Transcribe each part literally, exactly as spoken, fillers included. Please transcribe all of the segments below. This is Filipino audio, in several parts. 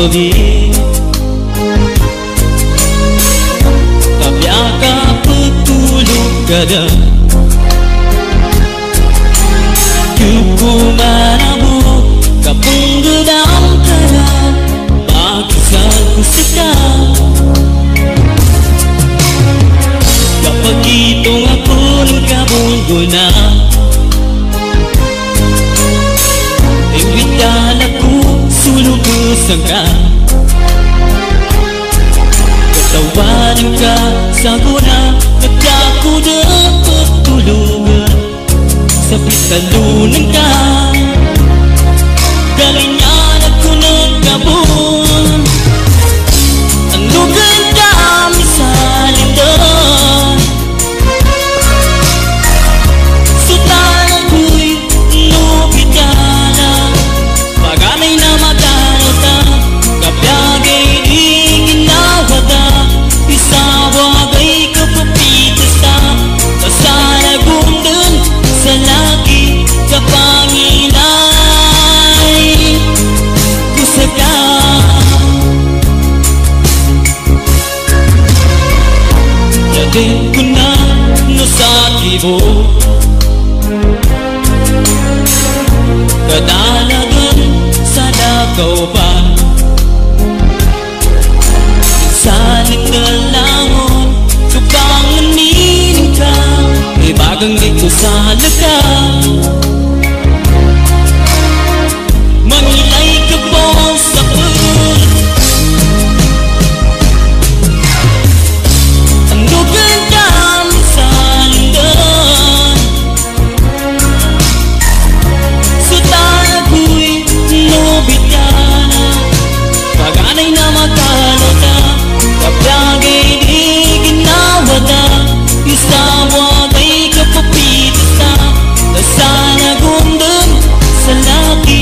gabi Tabiaka petulog kada Yuku manabu kapenggedam kada Makisan ku sekal Kapag itong ako ng kabungguna Imbitala ko sulog ko sangka Katawanan ka sa guna Kaya ko dapat tulungan Sa pitalunan ka Galingan ako ng kabun Ano ganda misalin doon Sutan ako'y nupit ka na Paganay na magkano ta Kapyagay di ginawa ta Isawagay kapapitas ta Kasana gundan sa laki kapanginay Kusaka Yatin ko na no sa kibo Kadalagan sa dakaw pa Salit na langon Tubangan nining ka Ibagang dito sa laka Mangilay ka po sa pun Ano ganda misalin doon Sutan ako'y nubit ka na Paganay na magkano ta Kapyagay di ginawa ta Isawagay kapapitas ta Kasana gundan sa laki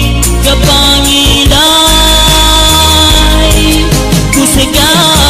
kapangilay Kusaka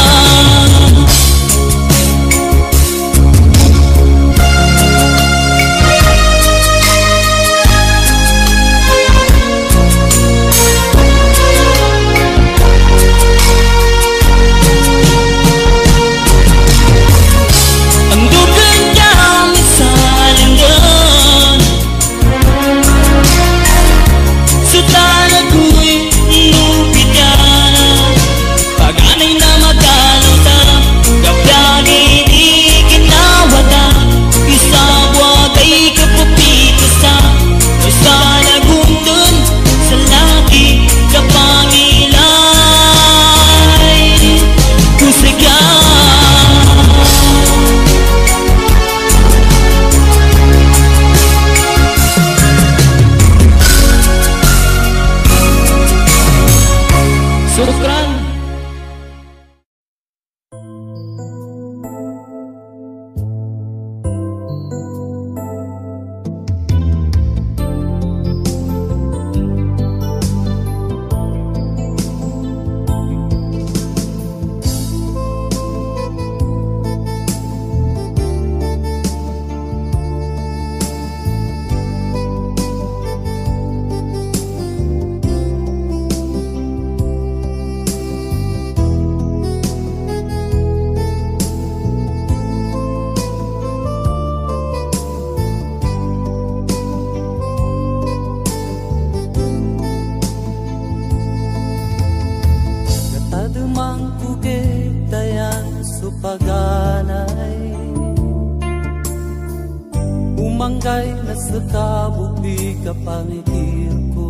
Umanggay na sa kabuti kapangikir ko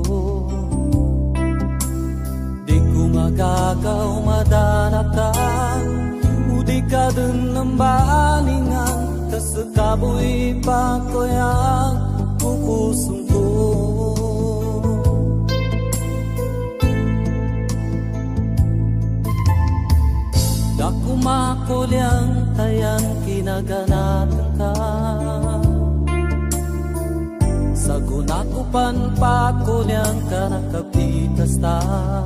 Di ko magagaw madanakan Udi ka dun ng baningan Kasakaboy pa ko yang pupusong ko Dakumakulyang tayan kinaganatan ka Sagunakupan pa kulyang ka nakapitas ta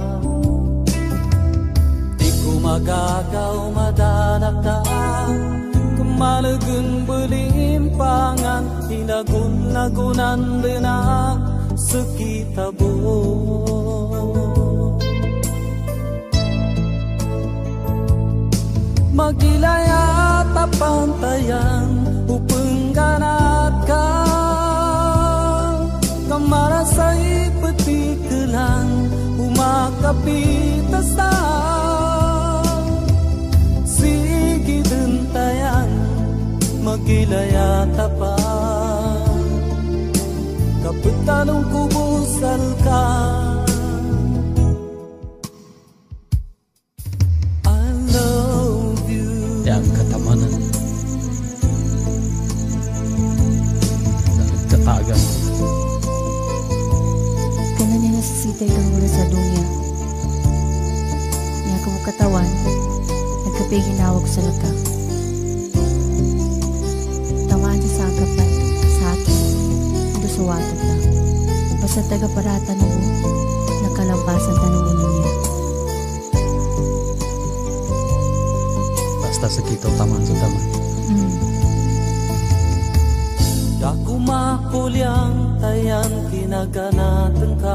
Di ko magagaw madanak ta Kamalagun belimpangan Hinagun-lagunan dina sekitabo Magilaya tapantayan upengganat ka kamarasay peti kelang umakapita sa sige dentayan magilaya tapan kapetalong kubusal ka yang ketamanan dan ketagan kana niya nasisitay kang mula sa dunya niya kung katawan nagkapiginawag sa laka tamaan niya sa agapan sa akin dusuwatan na basta taga-paratan mo nakalampasan tanungan niya basta segitu taman taman. hmm. Daku makulyang tayan kinaganatan ka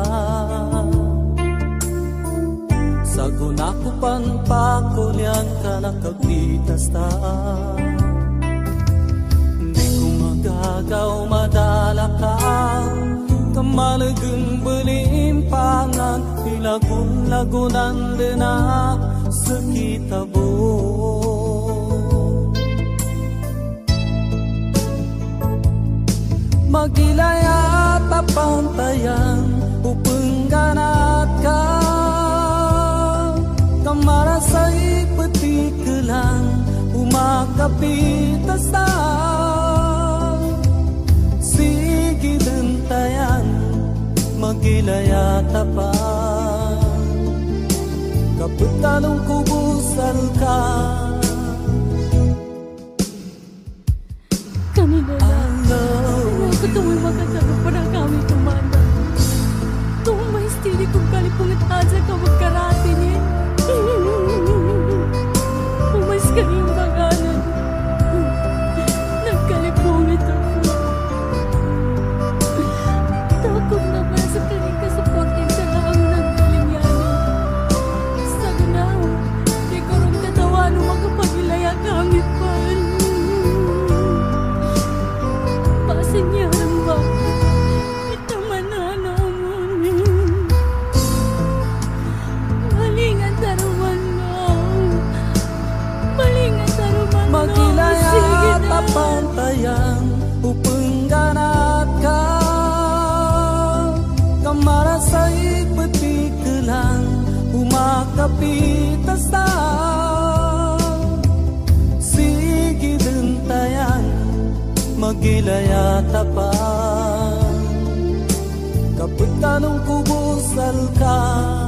Sagunaku pan pakulyang ka nakagpitas ta Di ko magagaw madala ka Kamalagang belimpangan Ilagun-lagunan dinak sekitabo Magilaya tapantayan upengganat ka kamarasay peti kelang umakapita sa sige dentayan magilaya tapan kapetalong kubusal ka kami na tuwing magkakaroon pa na kami tumanda tuwing maistili kong kalipungit aja ka magkarati niya umayos ka rin maganan nagkalipungit ako takot naman sa kaling kasuportin sa laang nagkalinyanan sa ganaw di ko rin katawan magkapagilaya kami pa pasin tapantayan upengganat ka kamarasay peti kelang umakapita sa sige dentayan magilaya tapan kapetalong kubusal ka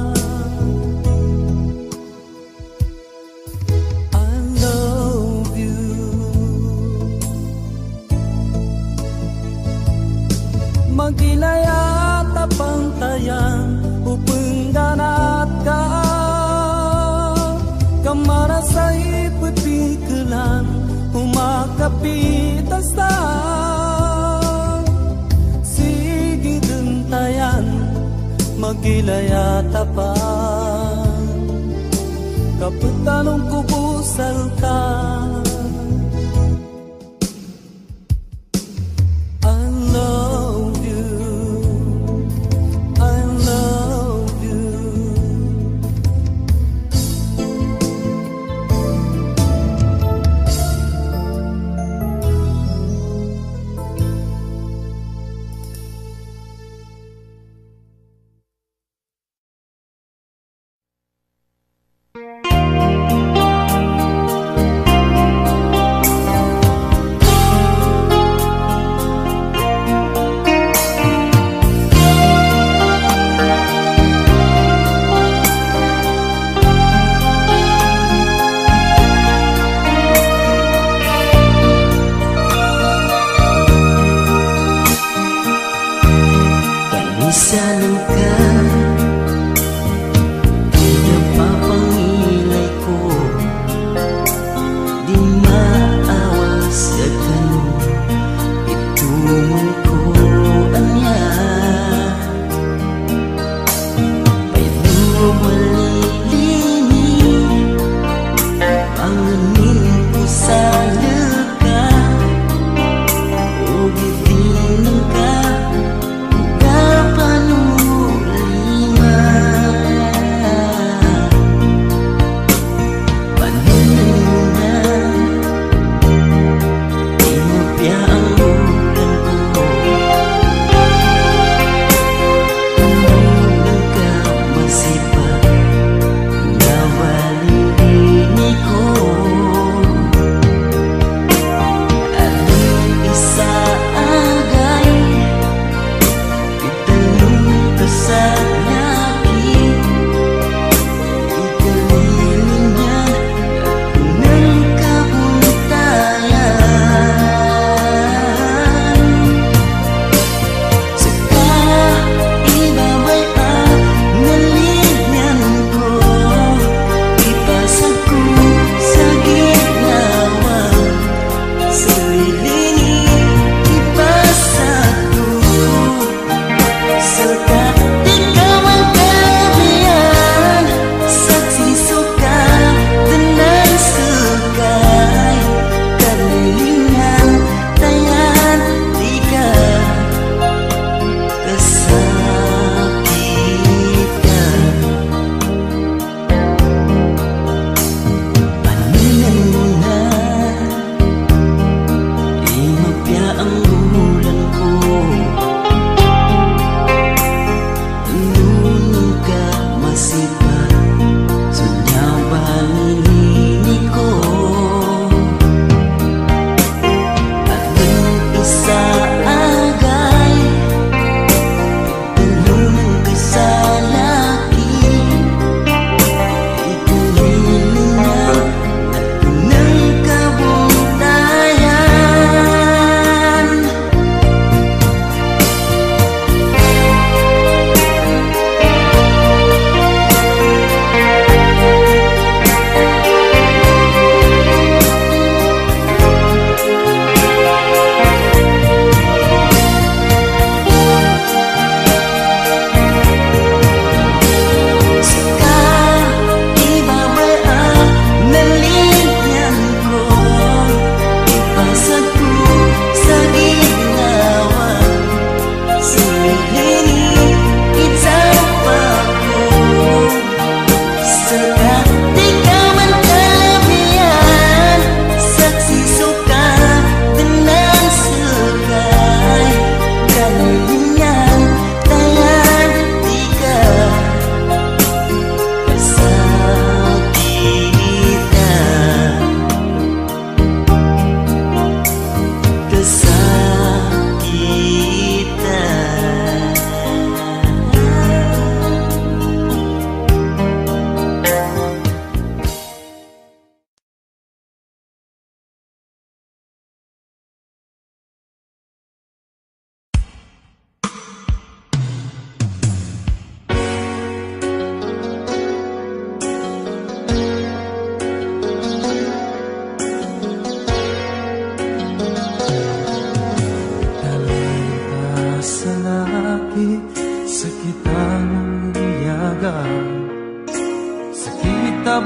Magilaya tapantayan upengganat ka kamarasay peti kelang umakapita sa sige dentayan magilaya tapan kapetalong kubusal ka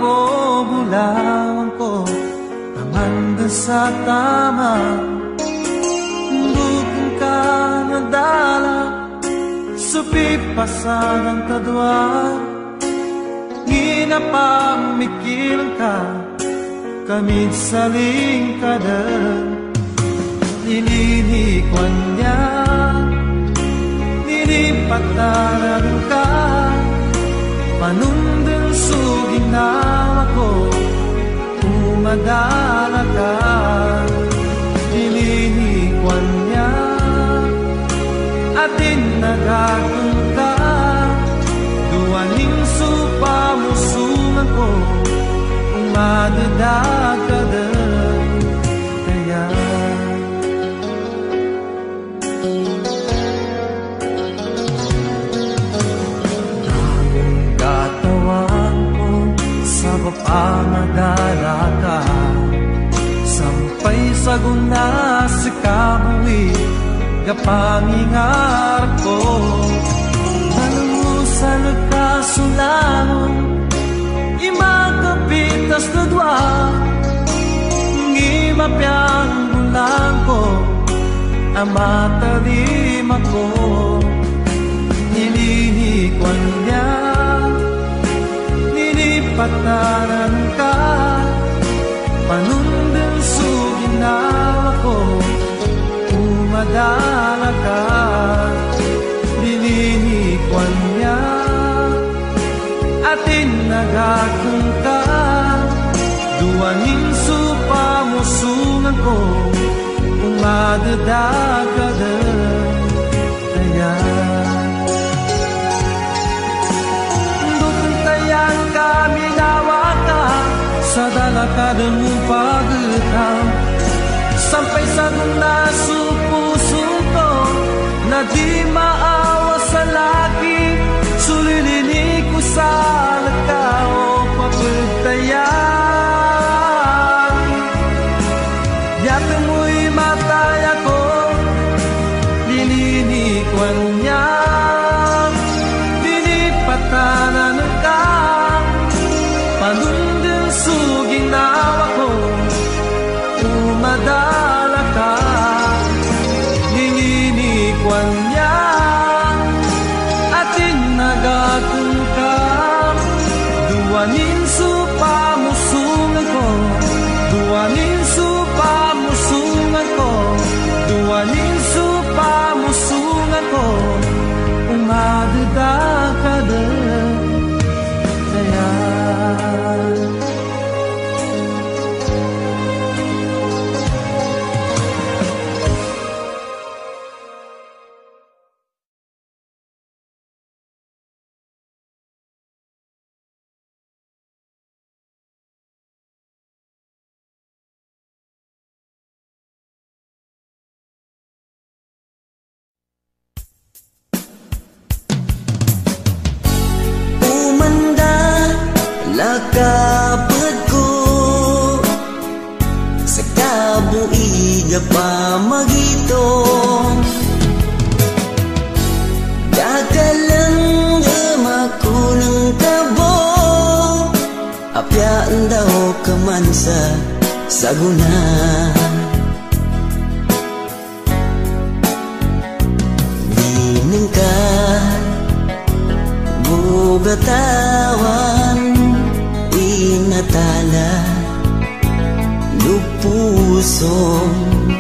bobulawan ko Amanda sa tama Dukong ka nadala Supipasan ang kadwa Ginapamikil ka Kamit saling kader Nilinikwan niya Nilipataran ka Panundang suginawa ko Umadala ka Nilinikwan niya Atin nagagong ka Duwaning supamusungan ko Umadadagkadan Kaya pamadala ka Sampay sa guna sa kabuhi Kapamingar ko Nalusan ka sulangon Imakapitas na dwa Ngimapyang bulang ko Amatalim ako Nilinikwan niya Pataran ka Panundang suginawa ko Umadala ka Dilinikwan niya Atin nagagong ka Duwaning supamusungan ko Umadadagadan Kaya kami nawa ka sa dalakadan mong pagutang Sampai sa dunaso puso ko na di maawa sa laki Sulilini ko sa lakaw pagtayan Yato mo'y matay ako Lilinikwan niya Dinipatanan ka Panundang suginawa ko Umadala ka Nilinikwan niya Atin nagagong ka Duwanin supamusungan ko Duwanin supamusungan ko Duwanin supamusungan ko Umadadakadan Kaya Lakapad ko sa kabuiga pa magito Dagalang gamako ng tabo Apyaan daw kaman sa saguna Dinang ka bugatawan Inatala lupusong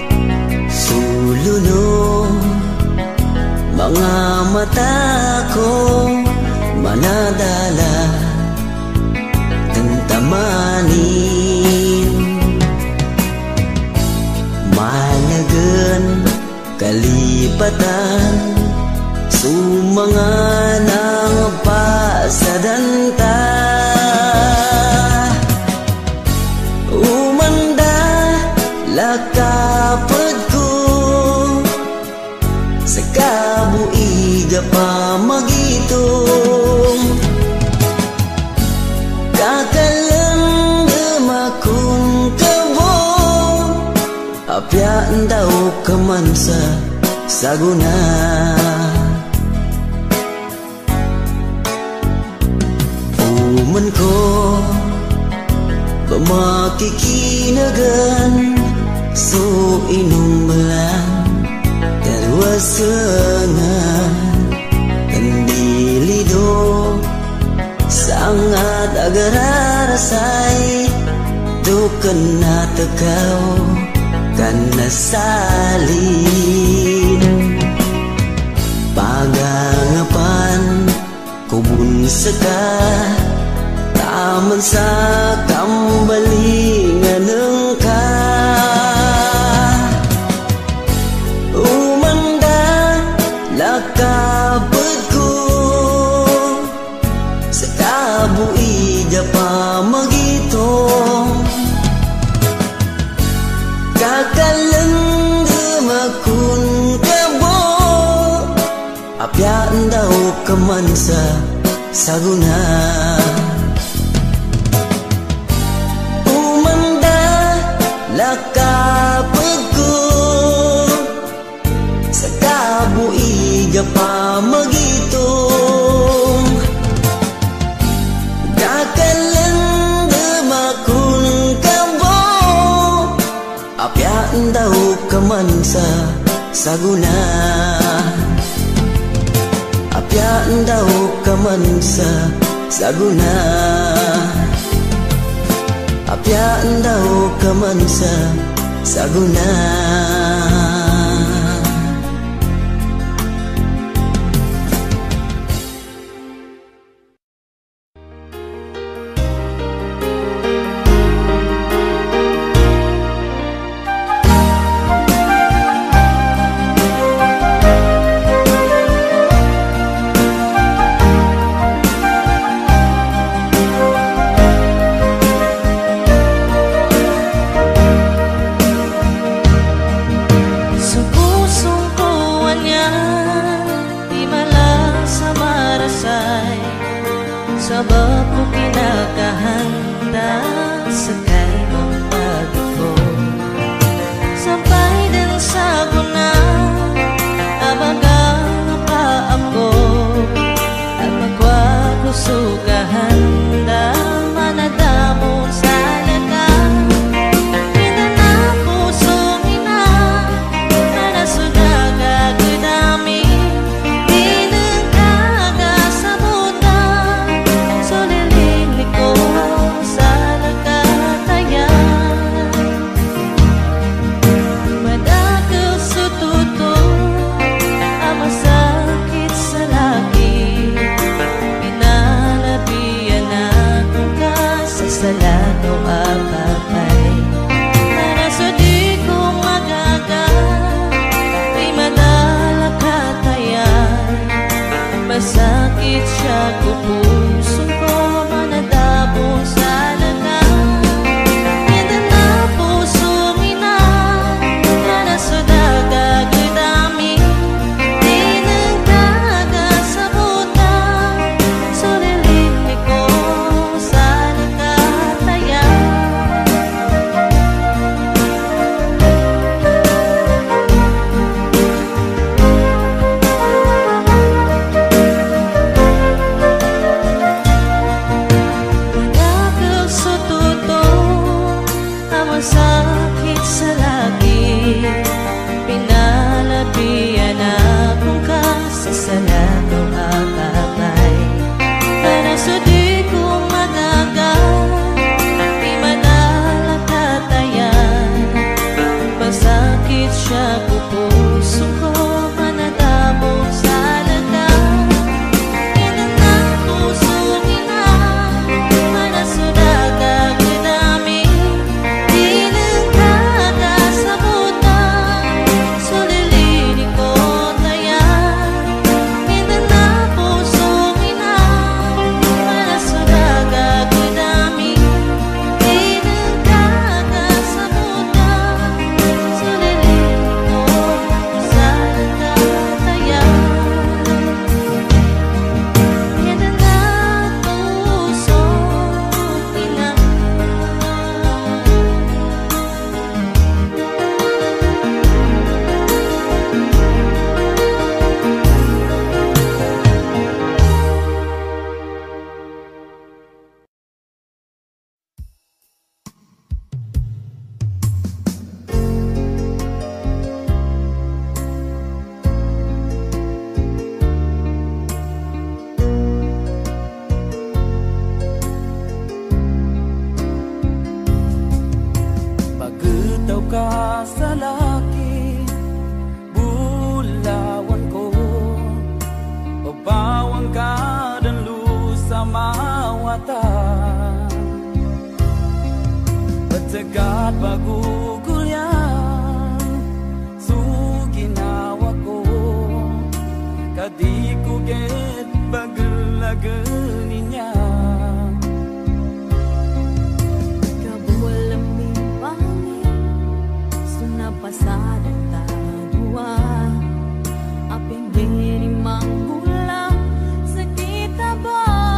suluno mga mata ko manadala tentamanin malagan kalipatan sumanganang pasadanta lakapad ko sa kabuiga pa magitong kakalang gamakong kabo apyaan daw kaman sa saguna uman ko Pemakikinagan so inong belang terwasengan Kendilido sangat agar rasai do kena tekau karena salin pagangapan kubun seka taman sa kembali nganengka umanda lakabetku sekabu ija pamagitong kakaleng demakun kabo apyan daw kemansa saguna umanda lakapagku sekabu iga pamagitong kakaleng demakun kabo apyan daw kemansa saguna apyan daw kemansa saguna apyan daw kemansa saguna Sebab ku pinakahanda sekay magpagi ko sampai din sa guna abagang pa ako at magwagusugahanda manadamo sa laka hindi na puso mina na nasudaga gudami salano apapay para sa di ko magaga ay madala katayan masakit siya ko puso ko manadabo sa lana hindi na puso mina na nasudaga gudami di nagdaga sa buta sulilit ko sa bagugulyan suginawa ko kadi ko get baglagan niya kabulaming pangin sunapasadan ta dua aping diri manggulang sa kita ba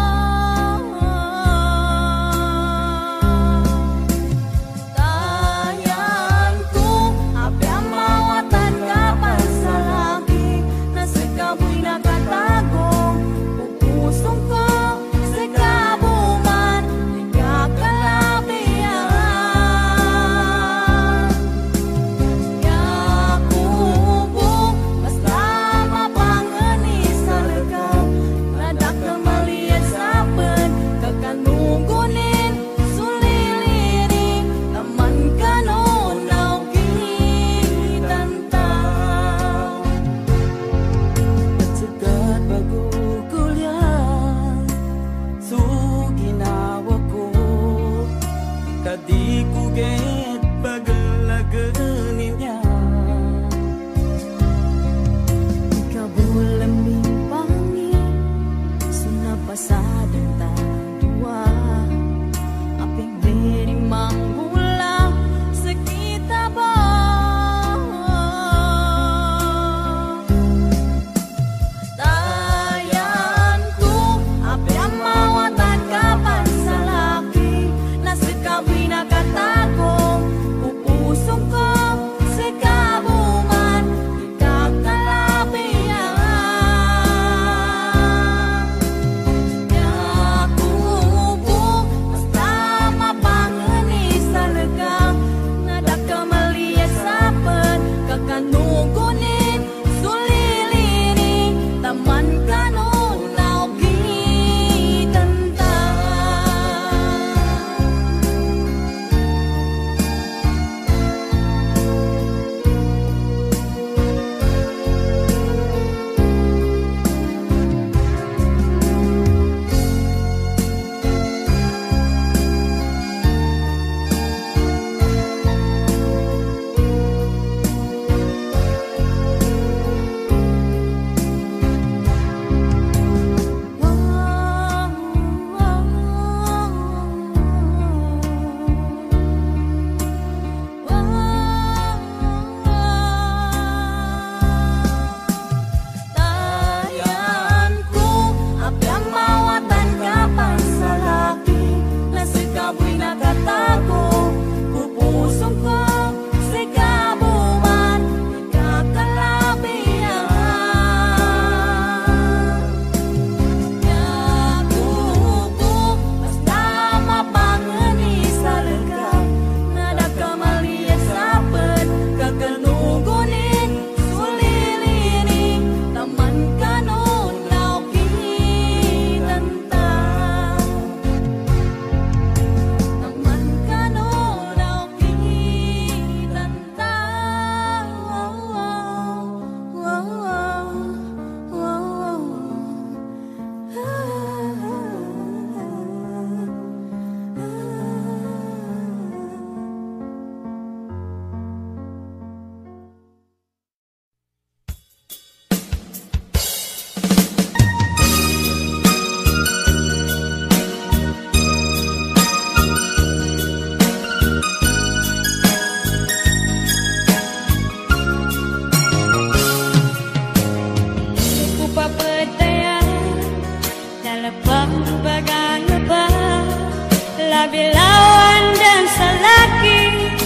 Bilawan dan salaki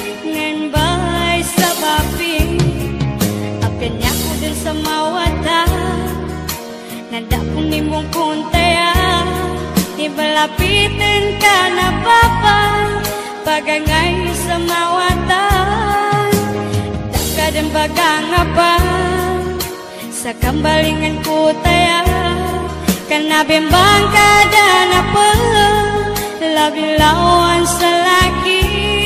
ngan bay sa bapi apenya ko din sa mawata nanda kong nimong kuntaya ibalapitin ka na papa pagangay sa mawata dakadan bagangapa sa kambalingan ko taya kanabimbang kada na pa labilawan sa laki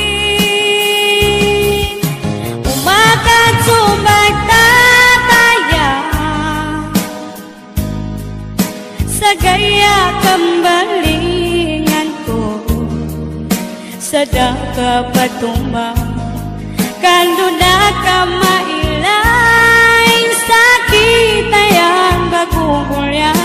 umakat sumagtataya sa gaya kambalingan ko sa daka patumba kanduda ka mailain sakit yang bagugulya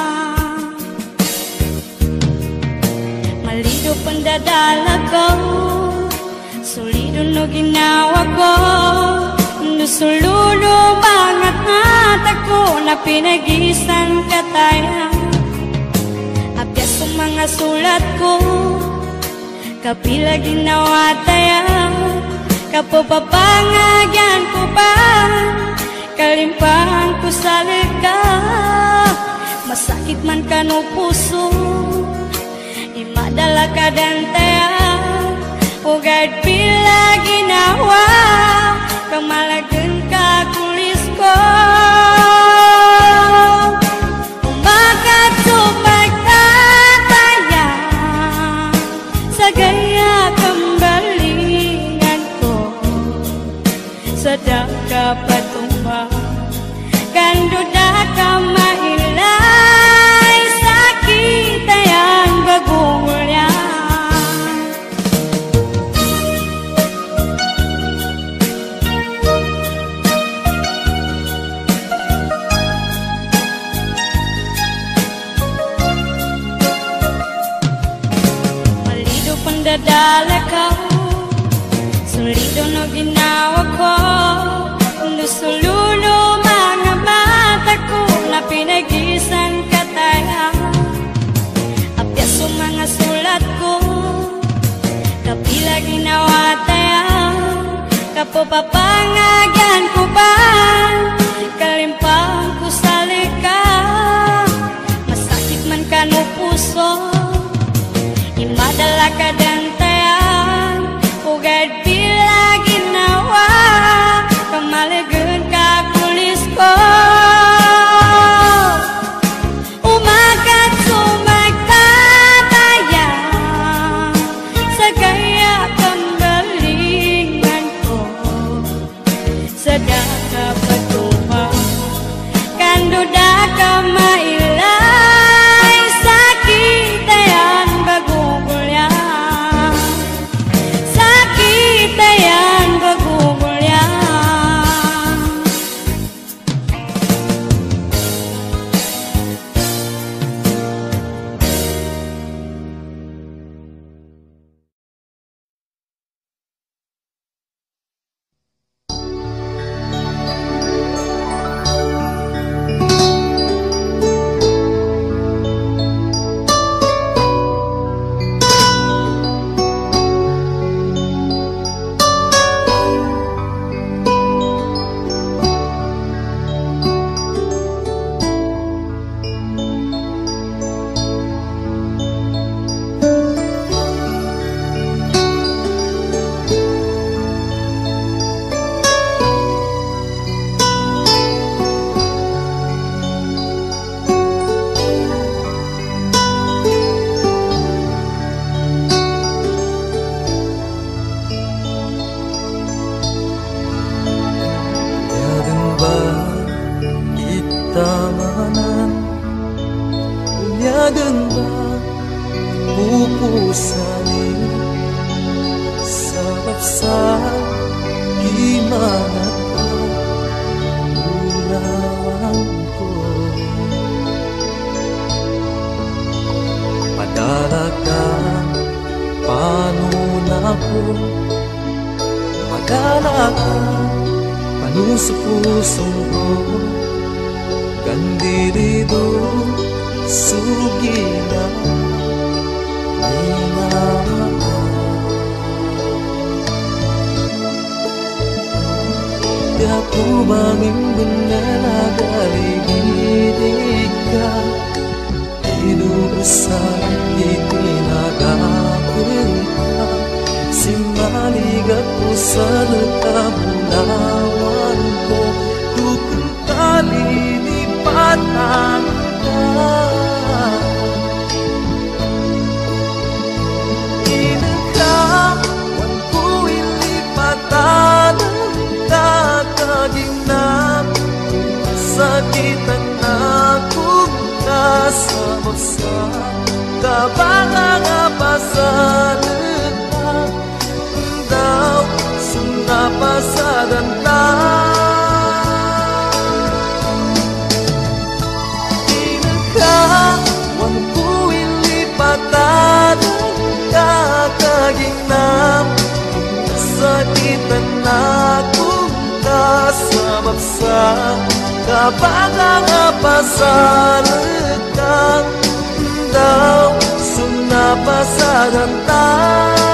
malido pandadala ko solido no ginawa ko nusululo bangat mata ko na pinagisan kataya apya sa mga sulat ko kapila ginawa taya kapapapangagyan ko pa kalimpang ko sa lika masakit man ka no puso imadala ka dan taya ugad pila ginawa kamalagan ka kulis ko umagat sumagtataya sa gaya kambalingan ko sadang kapatumba kanduda ka mailay sakit yang bagulya pandadala ka solido no ginawa ko nusululo mga mata ko na pinagisan kataya apya sa mga sulat ko kapila ginawa taya kapapapangagyan ko ba kalimpang ko sa lika masakit man ka no puso imadala ka dan tayang ugad pila ginawa kamalagan ka kulis ko umagat sumagtataya sa gaya kambalingan ko sadang kapatuwa kanduda ka mailay sakit yan bagugulya sakit yan bagugulya tamanan unyagan ba pupusanin sabab sa gimana ka ulawan ko padala ka paano na ko padala ka paano sa pusong ko Gandirido sugina minama Di ako mangimbun na nagaligid ka Inuusan itinagapin ka Simaligat ko sa nagkabunawan ko Tukang tali patang inakawan ko ilipatan ang kakaginap sakit ang akong kasabot sa kabangang pasalita daw sunapa Pinakawan ko ilipatan kakaginam, sakitan akong kasabab sa kabagang pasalakang daw sunapasagan ta.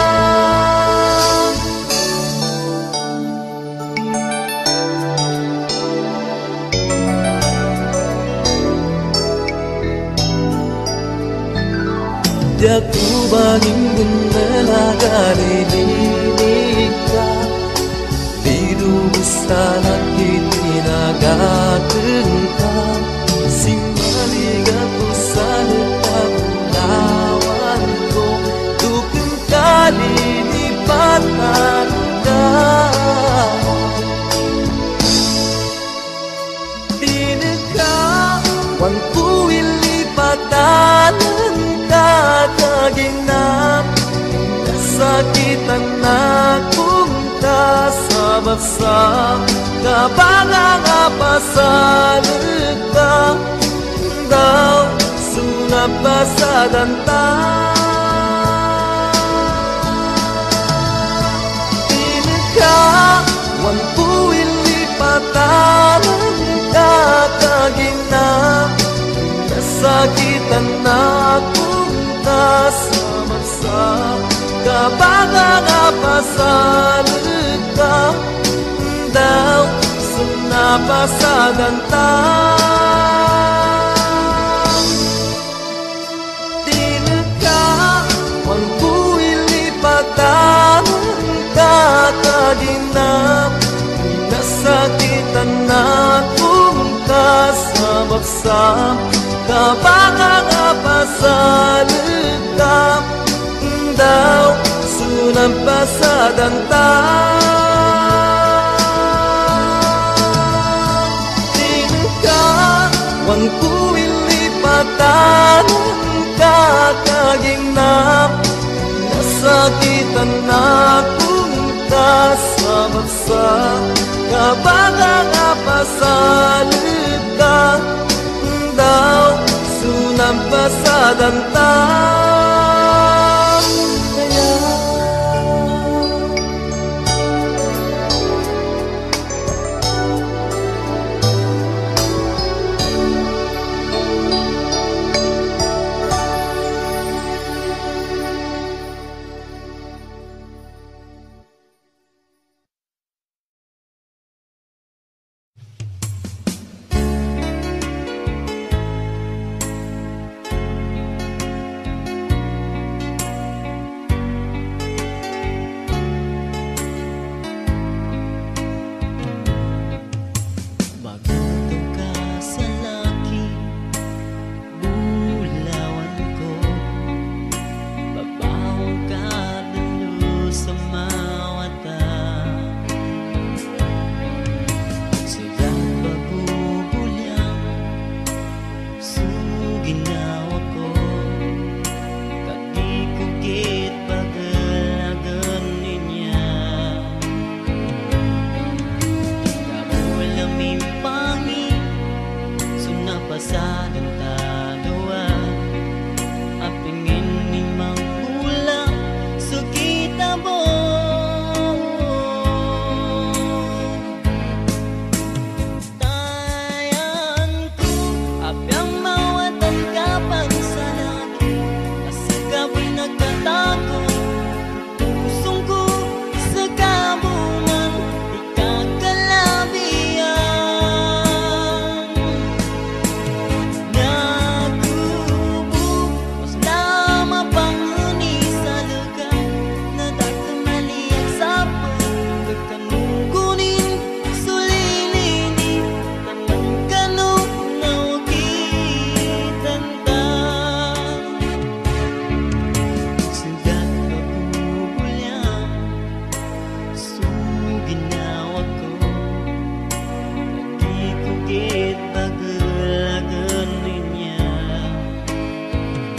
Di aku baningin menagarinig ka, di sana kitinagateng ka, simaligat ko sa nagkakulawan ko, tukang kalilipatan ka. Pinakawan ko ilipatan kakaginam, sakitan akong kasabab sa kabagang pasalakang daw sunapasagan ta. Pinakawan ko ilipatan kakaginam, sakitan akong kasabab sa kabagang pasalakang daw sunapasagan ta. Tinakawan ko ilipatan kakaginam, nasakitan akong kasabab sa kabagang pasalakang daw sunapasagan ta. Tinakawan ko ilipatan kakaginam, nasakitan akong kasabab sa kabagang pasalakang daw sunapasagan ta.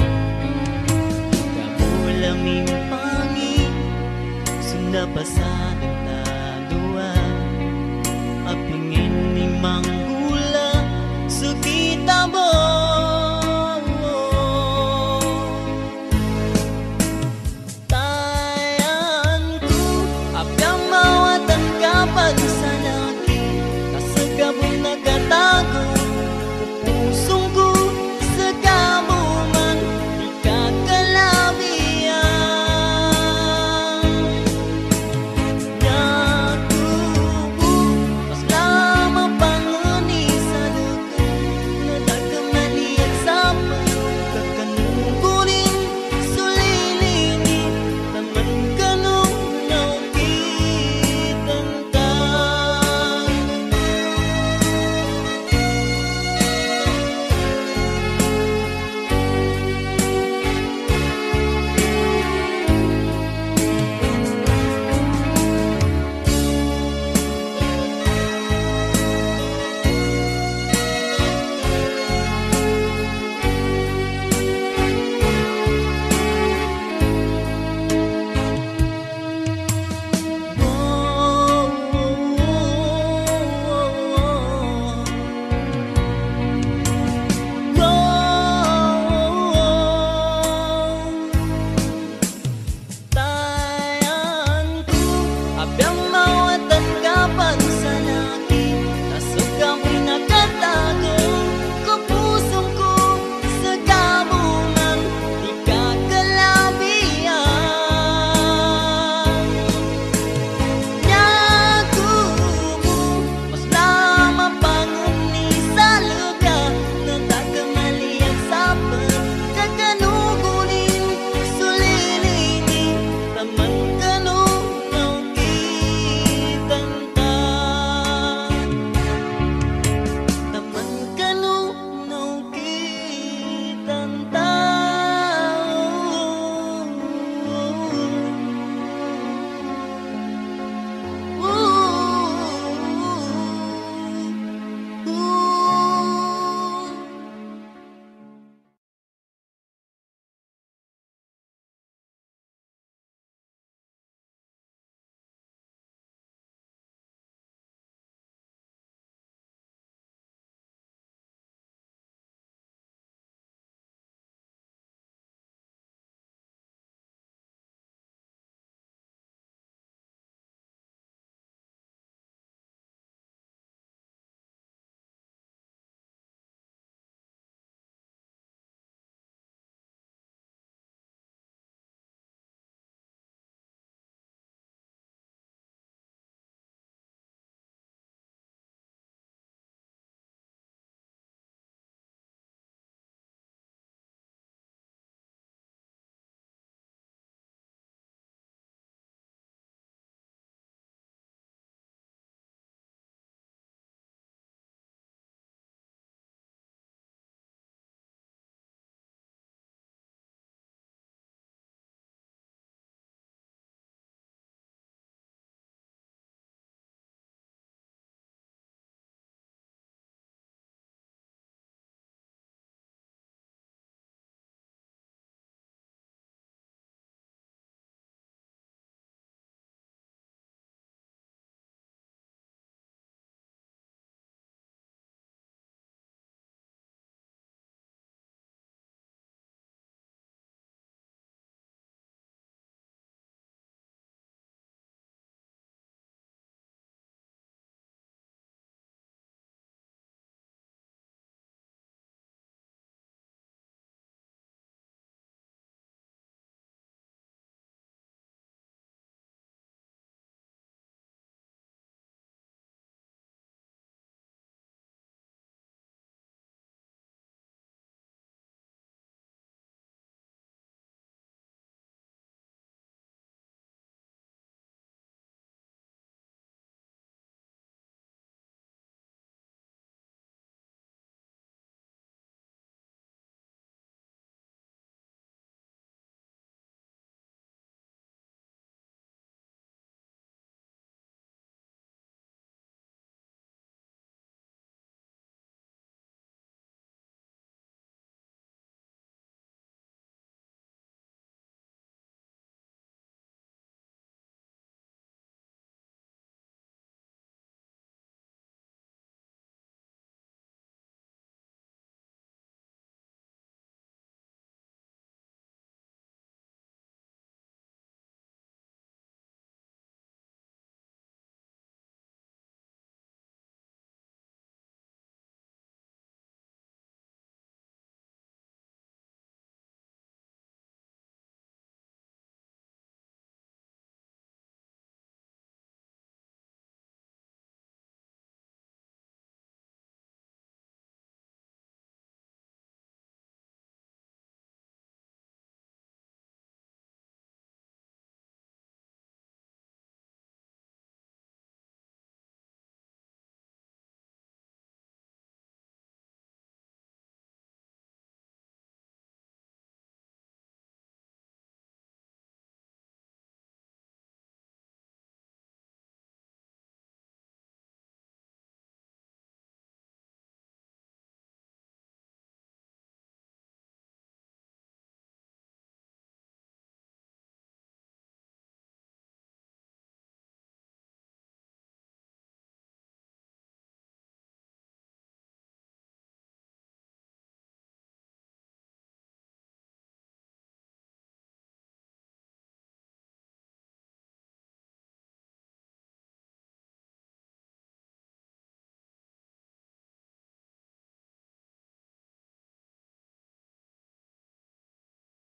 Pasal